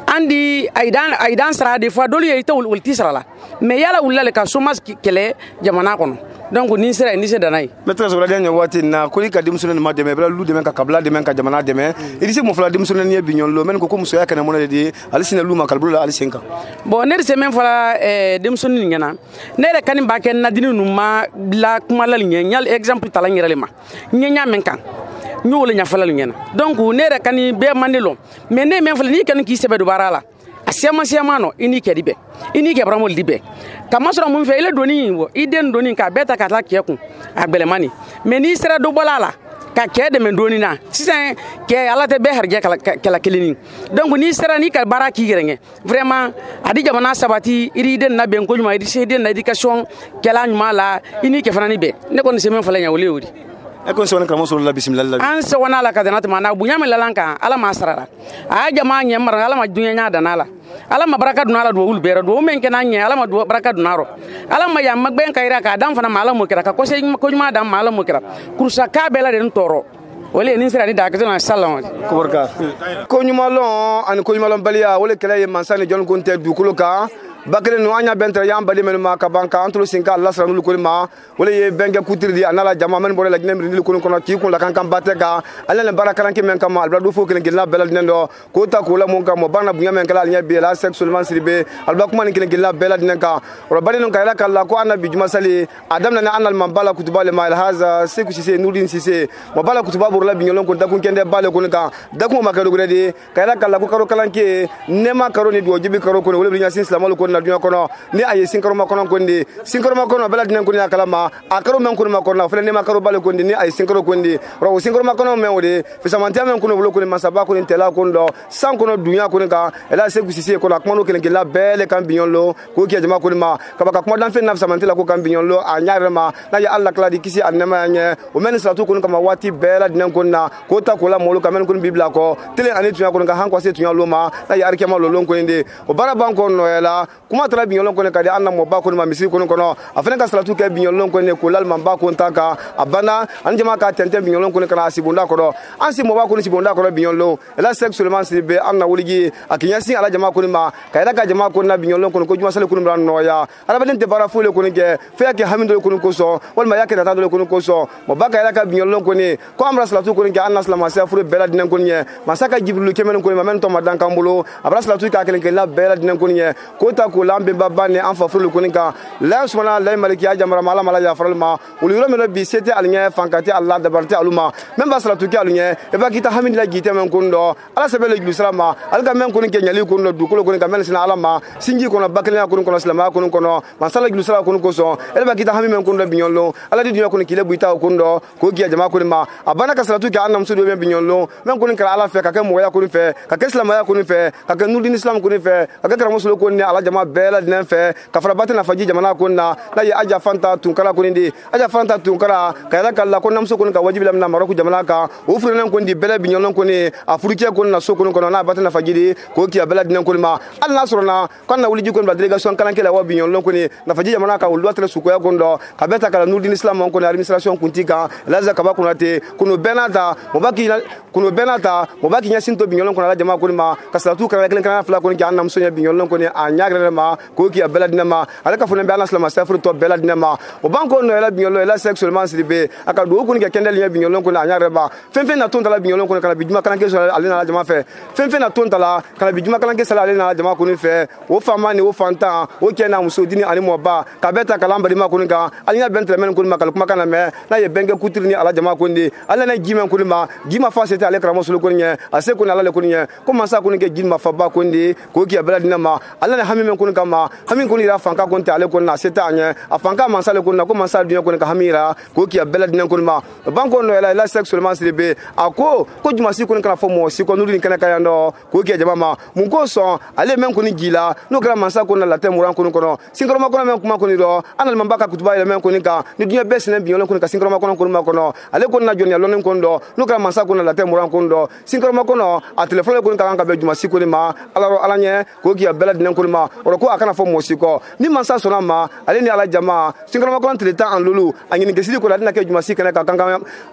andi aidan aidan sara des fois dolu yita wul tisra la mais yala wula le ka somas kele jamana kono donc ni sera ni se danai maître so radien wati na ko ka dim sunen ma deme bla lu deme ka kabla deme ka jamana deme idi se mo fala dim sunen ye binyon lo men ko ko muso ya kana mona de alisina lu ma kalbula alisenka bon ne se men fala eh dim sunen ngana ne re kanim ba ken na dinu ma la kuma la nyal exemple tala ngirale ma nyanya men kan nyole nya fala ngena donc ne re kani be manilo mais ne men fala ni kan ki sebe do barala asiama siama no ini ke dibe ini ke bramol dibe kama sura mun fe ile doni wo iden doni ka beta ka ta keku agbele mani mais ni sera do bolala ka ke de men doni na sisan ke ala te be harje kala kala kelini donc ni sera ni ka baraki gerenge vraiment adi jamana sabati iri den na ben ko juma iri se den na education kala nyuma la ini ke fanani be ne ko se men fala nya wole wuri e ko sewon kala musul la bismillah an se wana la kadanat mana bunya me lalanka ala masarara a jama nyamar ala ma dunya nya danala ala ma baraka dunala do wul bera do men kenan nya ala ma do baraka dunaro ala ma yam magben kayra ka dam fana mala mo kira ka ko se ko juma dam mala mo kira kursa ka bela den toro wole ni sira ni da ka tana sallam ko barka ko nyuma lon an ko nyuma lon baliya wole kala ye mansani jon gonte du kuluka bakere no anya bentre yam bali men ma ka banka antulu sinka Allah sara nulu kulima wala ye benga kutirdi anala jama men bore la ginem nulu kulun kono ki kun la kan kan bateka ala le baraka lan ki men kam albra do fo kelen gella belal nendo ko ta ko la mon kam bana bunya men kala nya be la sexuellement siribe alba kuma ni kelen gella belal nenka ro bali non kayla kala ko annabi juma sali adam na anal man bala kutuba le mal haza seku sise nudin sise mo bala kutuba bor la binyolon ko dakun kende bale ko ka dakun makado grede kayla kala ko karo kalanke nema karo ni do jibi karo ko wala binya sin islamal ko na dunya kono ni aye sinkaro makono kondi sinkaro makono bala dinen kono kalama akaro men kono makono fele ne makaro bale kondi ni aye sinkaro kondi ro sinkaro makono men wode fisamante men kono bolo kono masaba kono tela kondo san kono dunya kono ka ela se gusisi kono akmano kelen kela bele kan binyonlo ko ki jama kono ma kaba ka kuma dan fe nafsa mantela ko kan binyonlo a nyaare ma na ya Allah kala di kisi annama nya o men salatu kono kama wati bela dinen kono na ko ta ko la molo kamen kono bibla ko tele ani tunya kono ka hanko se tunya lo ma na ya arkema lo lon kono de o bara banko no ela kuma tara binyolon kono kadi anna mo ba kono ma misiri kono kono afena ka salatu ke binyolon kono ko lal man ba kono taka abana an jama ka tente binyolon kono kana sibonda kono an si mo ba kono sibonda kono binyolon ela sexuellement sibe anna wuligi akinya sin ala jama kono ma kayda ka jama kono na binyolon kono ko juma sale kono ran noya ala baden te bara fule kono ke fe ke hamindo kono ko so wal ma yake data do kono ko so mo ba kayda ka binyolon kono ko amra salatu kono ke anna salama sa fure bela dinen kono nye masaka jibril kemen kono ma men to madan kambulo abra salatu ka kelen ke la bela dinen kono nye ko ta ko lambe babane an fa fulu kuninka la subhana la maliki ya jamara mala mala ya faralma uliro melo bi sete alnya fankati Allah da barti aluma men ba salatu ki alnya e ba kita hamid la gite men kundo ala sabele glu salama alga men kuninke nyali kundo du kulo kuninka men sina alama sinji kono bakle kuno kono salama kuno kono masala glu salama kuno koso e ba kita hamid men kundo binyolo ala di dunya kuno kile buita kundo ko gi jama kuno ma abana ka salatu ki annam sudo men binyolo men kuninka ala fe ka ke mo ya kuno fe ka ke salama ya kuno fe ka ke nudin islam kuno fe ka ke karamo sulo kuno ala jama bela dinen fe kafara batna faji jamana kunna la ya aja fanta tunkara kunindi aja fanta tunkara kayla kala ko namso kun ka wajibi lam na maroku jamana ka o furen kun di bela binyolon kun afurike kun na sokun kun na batna faji di ko ki bela dinen kun ma al nasrona kon na wuliji kun ba delegation kan kala wa binyolon kun na faji jamana ka ulwa tre suko ya kun do ka beta kala nurdin islam kun administration kun tika la za ka ba kun ate kun benata mo baki kun benata mo baki nya sinto binyolon kun la jamana kun ma ka salatu kan kala kan fla kun ki annam sonya binyolon kun a nyaagre ma ko ki bela dinama ala ka fune be anas lama safru to bela dinama o banko no ela binyolo ela sexuellement siribe aka do kun ke kendel nya binyolo kun anya reba fen fen na ton tala binyolo kun kana bijuma kana ke so ale na jama fe fen fen na ton tala kana bijuma kana ke sala ale na jama kun fe o fama ni o fanta o ke na muso dini ani mo ba ka beta kalamba ma kun ka alina bentre men kun makal kuma kana me na ye benge kutiri ni ala jama kun di ala na gimen kun ma gima fa sete ale kramo sulu kun nya ase kun ala le kun nya ko mansa kun ke gima fa ba kun di ko ki bela dinama ala na hami men kun kama hami kun ira fanka kon te ale kon na seta anya afanka mansale kon na ko mansa dunya kon ka hamira ko ki abela dinan kon ma banko no ela ela sexuellement sirebe ako ko juma si kon kana fo mo si kon nuri kana kaya ndo ko ki jama ma mun ko so ale men kon gila no gra mansa kon la te muran kon kono sinkoro ma kon men kuma kon ro anal mambaka kutuba ile men kon ka ni dunya besne bi yon kon ka sinkoro ma kon kon ma kono ale kon na jonya lonen kon do no gra mansa kon la te muran kon do sinkoro ma kono a telephone kon ka kan ka be juma si kon ma alaro alanye ko ki abela dinan kon ma ro ko akana fo mo si ko ni mansa sona ma ale ni ala jama sinkoro ma kon treta an lulu angini gesili ko la dina ke juma si kana ka kan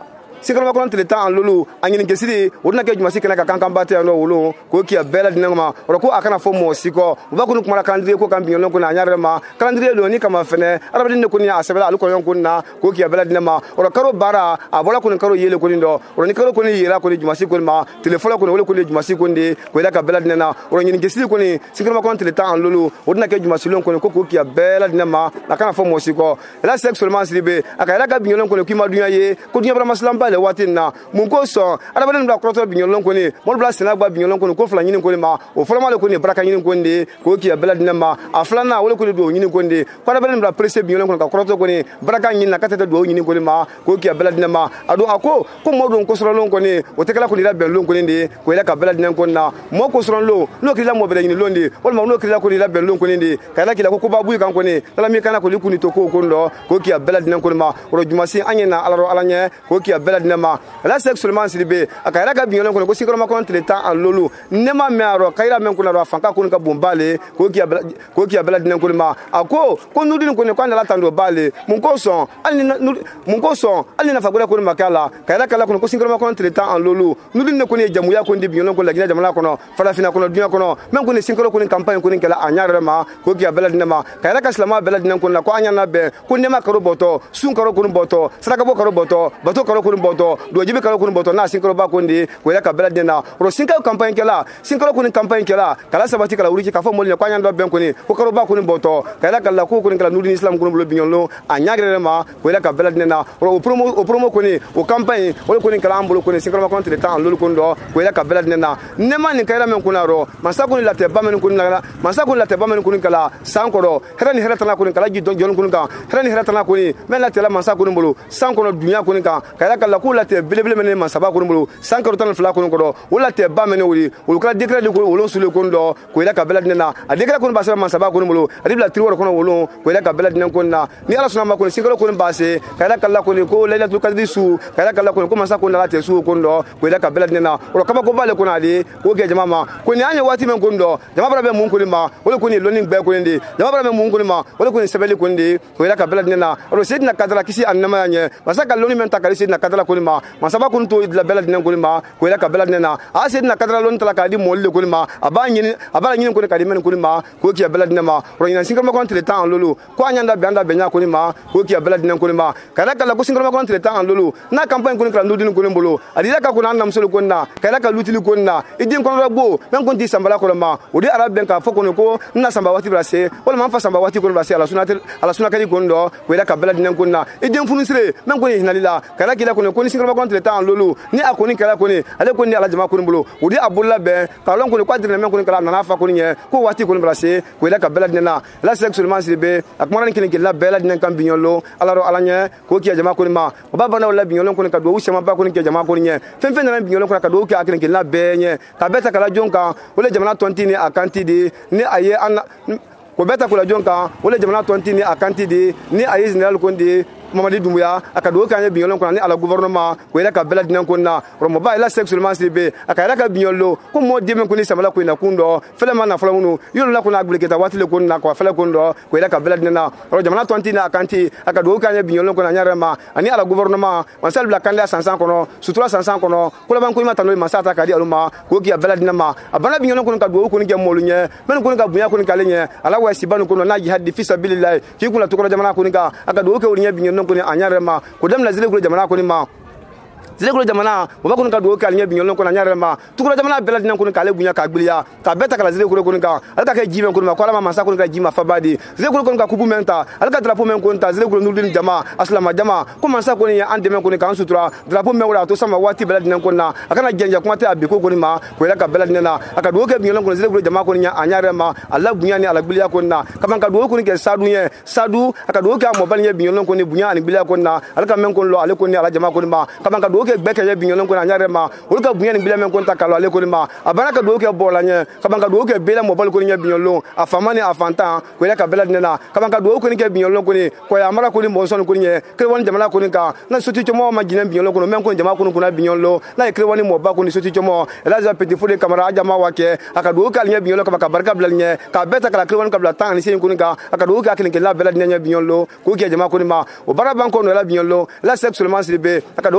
sinkalo makon tele tan lolu anyini kesiri wona ke jumasi kana ka kankan bate no wolo ko ki bela dinama ro ko akana fo mo siko ba ko kuma calendrier ko kambion lon ko na nyare ma calendrier lo ni kama fene arabadi ne ko ni asabela al ko yon ko na ko ki bela dinama ro karo bara abola ko karo yele ko ndo ro ni karo ko ni yela ko ni jumasi ko ma telephone ko wolo ko ni jumasi ko ndi ko da ka bela dinana ro nyini kesiri ko ni sinkalo makon tele tan lolu wona ke jumasi lon ko ko ko ki bela dinama akana fo mo siko la sexuellement siribe akala ka bion lon ko ki ma dunya ye ko dunya bra maslam ba le watina mun ko so arabadi nda kroto bion lon ko ni mo bla sena gba bion lon ko ko fla nyini ko ni ma o fla ma le ko ni braka nyini ko ndi ko ki bela dinama afla na wole ko do nyini ko ndi ko arabadi nda presse bion lon ko ka kroto ko ni braka nyini na katete do nyini ko ni ma ko ki bela dinama ado ako ko mo do ko so lon ko ni o tekala ko ni la ben lon ko ndi ko ila ka bela dinama ko na mo ko so lo no ki la mo bela nyini londi wol ma no ki la ko ni la ben lon ko ndi kala ki la ko ko babu kan ko ni la mi kana ko li kuni to ko ko ndo ko ki bela dinama ko ma ro jumasi anyena alaro alanye ko ki bela dinama la sexuellement siribe akayra ka bion lon ko ko sikoro ma kon tele tan an lolu nema me aro kayra men ko na ro fanka ko ka bombale ko ki ko ki bela dinama ko ma ako ko nudin ko ne ko na la tando bale mun ko son alni mun ko son alni na fagula ko ma kala kayra kala ko ko sikoro ma kon tele tan an lolu nudin ne ko ne jamu ya ko ndi bion lon ko la gina jamala ko no fala fina ko no dunya ko no men ko ne sikoro ko ni campagne ko ni kala anyare ma ko ki bela dinama kayra ka islama bela dinama ko na ko anyana be ko nema karo boto sun karo ko boto saraka bo karo boto bato karo ko boto do jibe karo ko boto na sinkaro ba ko ndi ko ya ka bela dinama ro sinkaro campagne kala sinkaro ko ni campagne kala kala sabati kala wuri ka fo mo le ko anyando ben ko ni ko karo ba ko boto kala kala ko ko ni kala nudi islam ko lo bion lo anyagre ma ko ya ka bela dinama ro promo o promo ko ni o campagne wala ko ni kala ambulo ko ni sinkaro ma ko entre temps lolu ko ndo ko ya ka bela dinama nema ni kala men ko na ro masa ko ni la te ba men ko ni la masa ko ni la te ba men ko ni kala sankoro herani herata ko ni kala jidon jon ko ni ka herani herata ko ni men la te la masa ko ni bolo sankoro dunya ko ni ka kala kala ko la te belebele men masa ba ko ni bolo sankoro tan fla ko ni ko do wala te ba men wuri wala kala dekra de ko wolo sule ko ndo ko ya ka bela dinama a dekra ko ni basa masa ba ko ni bolo adibla triwor ko no wolo ko ya ka bela dinama ko na ni ala sunama ko ni sinkoro ko ni base kala kala ko ni ko lela tu kadri su kala kala ko ni ko masa ko na la te su ko ndo ko ya ka bela dinama wala kaba ko bale ko na de ko ge jama ma ko ni anya wati men ko ndo jama bara be mun ko ni ma wala ko ni loni gbe ko ni jama bara be mun ko ni ma wala ko ni sebeli ko ni ko ya ka bela dinama ro sidna kadra kisi annama nya masa ka loni men ta kali sidna kadra ko ni ma masa ba ko to la bela dinama ko ni ma ko ya ka bela dinama a sidna kadra lon tala ka di molle ko ni ma aba nyini aba nyini ko ni ka di men ko ni ma ko ki ya bela dinama ro nyina sinkama ko entre temps lolu ko anyanda be anda be nya ko ni ma ko ki ya bela dinama ko ni ma kala kala ko sinkama ko entre temps lolu na campagne ko ni kala ndudin ko ni bolo adila ka ko na nam solo ko na kala ka lutili ko na idin ko rabo men ko ti sambala ko ma o di arab ben ka fo ko ko na samba wati brase wala man fa samba wati ko brase ala sunata ala sunaka di ko ndo ko ila ka bela dinama ko na idin funu sire men ko hinalila kala kila ko ni ko ni sinkama ko entre temps lolu ni akoni kala ko ni ale ko ni ala jama ko ni bolo o di abulla be ka lon ko ni kwadire men ko ni kala na fa ko ni ko wati ko ni brase ko ila ka bela dinama la sexuellement siribe akmara ni kini la bela dinama kan binyolo ala ro ala nya ko ki jama ko ni ma o baba na wala binyolo ko ni ka do usema ba ko ni jama ko ni fen fen na binyolo ko ka do ki akini la benye ka beta kala jonka wala jamana tontini akanti di ni aye an ko beta kula jonka wala jamana tontini akanti di ni aye general ko ndi Mamadi Doumbouya akado kanye binyolo ko ni ala gouvernement ko ila ka bela dinan ko na romo ba ila sexuellement sebe akara ka binyolo ko mo deme ko ni samala ko na kundo fele man na fala munu yolo la ko na agbele keta watile ko na ko fele ko ndo ko ila ka bela dinan ro jamana tonti na akanti akado kanye binyolo ko na nyarema ani ala gouvernement on sel bla kanda sansan ko no sutura sansan ko no ko la ban ko ma tanoli masata ka di aluma ko ki bela dinan ma abana binyolo ko ka do ko ni gemolu nye men ko ka bunya ko ni kalenye ala wa sibanu ko na jihad fi sabilillah ki kula to ko jamana ko ni ka akado ko ni binyolo ko ni anyarema ko dem la zile ko jamana ko ni ma zile ko jamana o ba ko ka do ka nya binyolo ko na anyarema to ko jamana bela dinan ko ni kale bunya ka gbiliya ka beta kala zile ko ko ni ka alka ke jime ko ni ma ko la ma sa ko ni ka jima fabadi zile ko ko ka kubu menta alka drapeau men ko nta zile ko nurdin jama aslama jama ko man sa ko ni ande men ko ni ka sutura drapeau men wala to sama wati bela dinan ko na akana jenja ko mate abi ko ko ni ma ko ila ka bela dinan aka do ke binyolo ko zile ko jama ko ni anyarema alla bunya ni ala gbiliya ko na kama ka do ko ni ke sadu ye sadu aka do ka mo bal ye binyolo ko ni bunya ni gbiliya ko na alka men ko lo ale ko ni ala jama ko ni ma kama ka do ke beke ye binyolo ko na anyarema o ka bunya ni gbiliya men ko ta kalo ale ko ni ma abana ka do ke bola nye kama ka do ke bela mo bal ko ni binyolo afamani afanta ko ila ka bela dinan kama ka do ko ni ke binyolo ko ni ko ya mara ko ni mo son ko ni ke won jamana ko ni ka na soti chomo ma jina binyolo ko men ko jama ko na binyolo na ke woni mo ba ko ni soti chomo ela za petit fou de camara jama wake aka do ka ni binyolo ka barka bla nye ka beta kala ke won ka bla tan ni sen ko ni ka aka do ka ke ni la bela dinan binyolo ko ke jama ko ni ma o bara ban ko no la binyolo la sexuellement sebe aka do ke na ba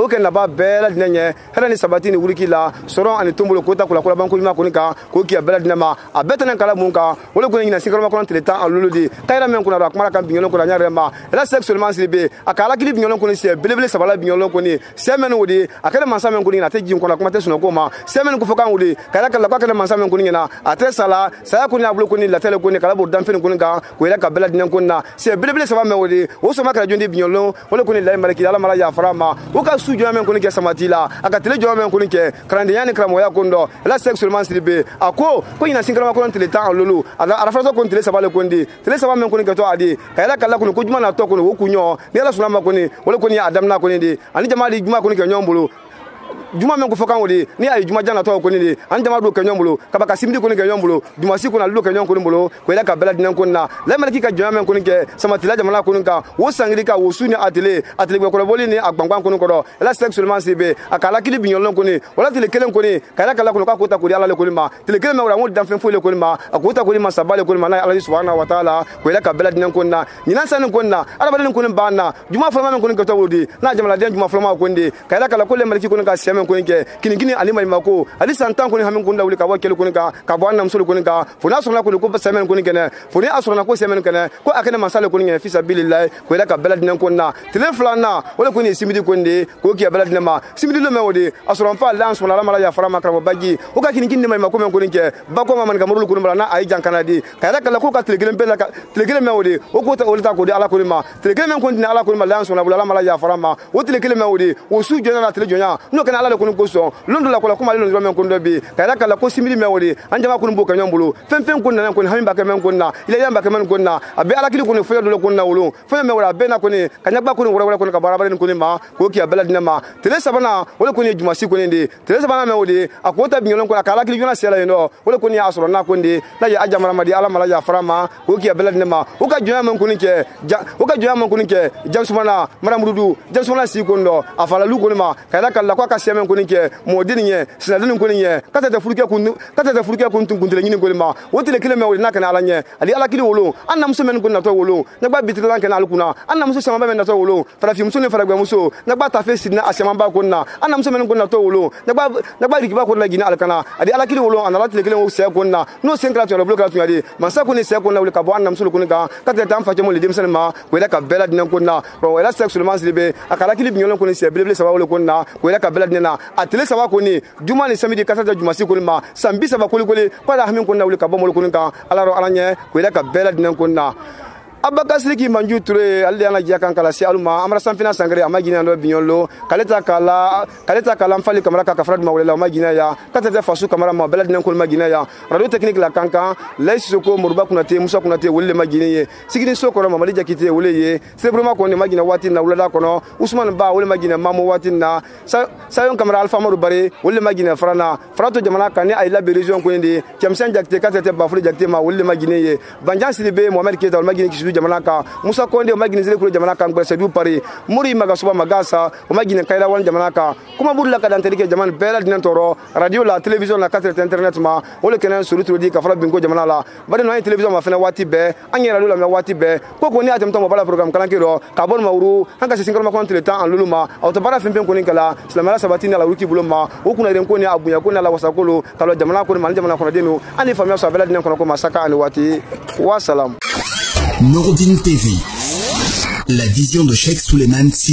jamana bɛɛ lajɛlen ɲɛ hɛrɛ ni sabati ni wuriki la sɔrɔ ani tombolo kota kula kula banko ɲuman kɔni kan k'o k'i bɛɛ lajɛlen ma a bɛɛ tɛnɛ kala mun kan o le kɔni ɲina sinkarama kɔnɔ tile tan ani lolo de kayira min kunna a kuma kan biɲɔlon kɔnɔ a ɲa yɛrɛ ma ɛla sexuellement siribe a ka alakili biɲɔlon kɔni sɛ belebele sabala biɲɔlon kɔni sɛ mɛni o de a kɛra mansa min kɔni a tɛ jin kɔnɔ kuma tɛ sunɔgɔ ma sɛ mɛni kofɔ kan o de kayira kala k'a kɛra mansa min kɔni ɲɛna a tɛ sala saya kɔni a bolo kɔni latɛlɛ kɔni kala b'o danfɛn kɔni kan k'o yɛrɛ ka bɛɛ lajɛlen kɔni na sɛ belebele saba mɛn o de o sɔma kɛra jɔn de biɲɔlon o le kɔni layi mariki ala mala yafara ma o ka su jɔn min kɔni kɛ samati la a ka tele jɔn min kɔni kɛ kalandenya ni karamɔgɔya kɔni dɔ ɛla sexuellement siribe a ko ko ɲina sinkarama kɔnɔ tile tan ani lolo a arafatɔ kɔni tile saba le kɔni di tile saba min kɔni kɛtɔ a di ka yɛrɛ kala kɔni ko juma na tɔ kɔni o kun ɲɔ ni ala sɔnna ma kɔni o le kɔni y'a daminɛ kɔni di ani jama di juma kɔni kɛ ɲɔgɔn bolo juma min ko fɔ kan o de ni a ye juma jan natɔ kɔni de ani jama do kɛ ɲɔgɔn bolo kaba ka simidi kɔni kɛ ɲɔgɔn bolo jumasi kɔni alu kɛ ɲɔgɔn kɔni bolo ko yɛrɛ ka bɛɛ lajɛlen kɔni na lamariki ka jɔnya min kɔni kɛ samatila jamana kɔni kan o sangiri ka o su ni a tele a tele kɔrɔbɔli ni a gbangban kɔni kɔrɔ ɛla sexuellement siribe a ka alakili biɲɔlon kɔni wala tele kelen kɔni ka yɛrɛ kala kɔni k'a ko ta kori ala le kɔni ma tele kelen mɛ wala ŋo danfɛn foyi le kɔni ma a ko ta kori ma saba le kɔni ma n'a ye alaji subahana wa taala ko yɛrɛ ka bɛɛ lajɛlen kɔni na ɲinan sanni kɔni na adamaden kɔni b'an na juma fɔlɔma min kɔni kɛtɔ o de n'a jamanaden juma fɔlɔma kɔni de ka yɛrɛ kala ko lamariki kɔni ka sɛ min kɔni kɛ kini kini ani maɲumako ali san tan kɔni hami kɔni lawuli ka bɔ kɛlɛ kɔni kan ka bɔ an namuso kɔni kan fo n'a sɔrɔla kɔni ko sɛmɛni kɔni kɛnɛ fo ni a sɔrɔla ko sɛmɛni kɛnɛ ko a kɛnɛ mansa le kɔni kɛ fisa bililayi ko yɛrɛ ka bɛɛ lajɛlen kɔni na tile filanan o le kɔni ye simidi kɔni de k'o k'i bɛɛ lajɛlen ma simidi lo mɛn o de a sɔrɔ n fa lan sɔnna ala mala yafara ma karamɔgɔ baji o ka kini kini ni maɲumako min kɔni kɛ bako ma manika murulu kɔni bala n'a a ye jan kana di ka yɛrɛ kala ko ka tile kelen bɛɛ la tile kelen mɛn o de o k'o ta o ta k'o di ala kɔni ma tile kelen mɛn kɔni di ala kɔni ma lan sɔnna bolo ala mala yafara ma o tile kelen mɛn o de o su jɔnya na tile jɔnya n'o kɛnɛ ala le kɔni kosɔn lon dɔ la kɔlɔ kuma ale lon dɔrɔn mɛn kɔni dɔ bi ka yɛrɛ kala ko simidi mɛn o de an jama kɔni b'o kɛ ɲɔgɔn bolo fɛn fɛn kɔni nana kɔni hami ba kɛ mɛn kɔni na ilaya ba kɛ mɛn kɔni na a bɛ alakili kɔni fɔyɔ dɔ kɔni na wolo fɛn mɛn o la a bɛɛ na kɔni ka ɲagba kɔni wɛrɛ wɛrɛ kɔni ka baarabara ni kɔni ma k'o k'i bɛɛ lajɛlen ma tile sabanan o le kɔni ye jumasi kɔni de tile sabanan mɛn o de a k'o ta biɲɔlon kɔni a ka alakili jɔna sɛla yen nɔ o le kɔni y'a sɔrɔ n'a kɔni de n'a ye a jamanamadi ala mala yafara ma k'o k'i bɛɛ lajɛlen ma o ka jɔnya min kɔni kɛ o ka jɔnya min kɔni kɛ jamusumana maramurudu jamusumana si kɔni dɔ a falalu kɔni ma ka yɛrɛ kala k'a ka sɛ min kɔni kɛ mɔdini ɲɛ sinadini kɔni ɲɛ ka tɛ furukɛ kun ka tɛ furukɛ kun tun kuntele ɲini kɔni ma o tile kelen mɛn o de n'a kɛnɛ ala ɲɛ ali alakili wolo an namuso mɛn kɔni natɔ wolo ne ba bitirilan kɛnɛ ali kunna an namuso camanba mɛn natɔ wolo farafinmuso ni faragɛmuso ne ba tafe sidina a camanba kɔni na an namuso mɛn kɔni natɔ wolo ne ba ne ba rigiba kɔni la gini alikana ali alakili wolo a nana tile kelen o sɛ kɔni na n'o sen kɛra tun bolo kɛra tun yadi mansa kɔni sɛ kɔni la wuli ka bɔ an namuso kɔni kan ka tɛ taa an facɛ mɔli denmisɛnnin ma k'o yɛrɛ ka bɛɛ lajɛlen kɔni na o yɛrɛ sexuellement siribe a ka alakili biɲɔlon kɔni sɛ belebele saba wolo kɔni na k'o yɛrɛ ka bɛɛ lajɛlen na a tile saba kɔni juma ni samedi kasa tɛ jumasi kɔni ma san bi saba kolikoli k'ala hami kɔni na wuli ka bɔ mɔli kɔni kan ala rɔ ala ɲɛ k'o yɛrɛ ka bɛɛ lajɛlen kɔni na Abakasiriki Manju Touré ale yana jaka kala si aluma amara sanfina sangre amagina ndo binyolo kaleta kala kaleta kala mfali kamera ka kafrad mawlela amagina ya katete fasu kamera ma belad nan ko magina ya radio technique la kankan lay soko murba kunate musa kunate wolle magina ye sigini soko ro mamali jakite wolle ye sebroma ko ne magina wati na wulada kono Usman Ba wolle magina mamo wati na sayon kamera alfa maru bare wolle magina frana frato jamana kan ay la region ko ndi kemsan jakite katete bafuli jakite ma wolle magina ye banjan sibe Mohamed Keita wolle magina jamana ka Musa Konde o magini zile kule jamana ka ngwese du pare muri magasuba magasa o magini kaila wan jamana ka kuma bulla ka dantelike jamana bela dinan toro radio la television la carte internet ma o le kenen suru tro di ka fara bingo jamana la bari no television ma fena wati be anye radio la ma wati be ko ko ni atem to mo bala program kala kiro ka bon mawru hanka se singol ma kon tele temps en luluma o to bara fimpen ko ni kala islamala sabati na la ruki buluma o kuna ren ko ni abunya ko na la wasakolo kala jamana ko ni jamana ko denu ani famia so bela dinan ko ko masaka ani wati wa salam. Nouroudine T V, la vision de Cheikh Souleymane.